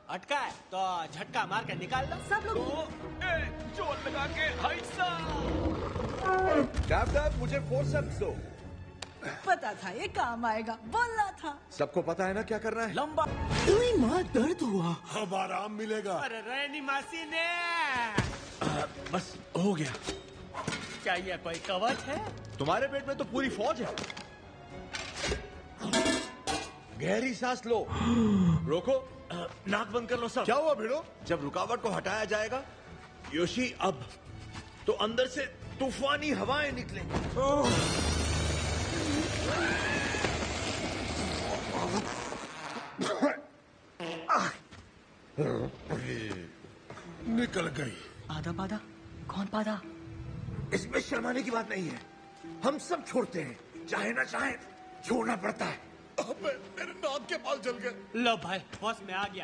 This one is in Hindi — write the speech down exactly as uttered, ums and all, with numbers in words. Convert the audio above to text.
अटका है तो झटका मार के निकाल लो। सब लोग जोर लगा के हाई डैब डैब मुझे फोर्सेप्स दो। पता था ये काम आएगा, बोलना था। सबको पता है ना क्या करना है? लंबा माँ दर्द हुआ। अब आराम मिलेगा। अरे रैनी मासी ने आ, बस हो गया। क्या ये कोई कवच है? तुम्हारे पेट में तो पूरी फौज है। गहरी सांस लो। रोको, आ, नाक बंद कर लो सब। क्या हुआ भिड़ो? जब रुकावट को हटाया जाएगा योशी अब तो अंदर से तूफानी हवाएं निकलेंगी। निकल गई। आधा पादा? कौन पादा? इसमें शर्माने की बात नहीं है। हम सब छोड़ते हैं, चाहे ना चाहे छोड़ना पड़ता है। अबे मेरे नाक के बाल जल गए। लो भाई, बॉस में आ गया।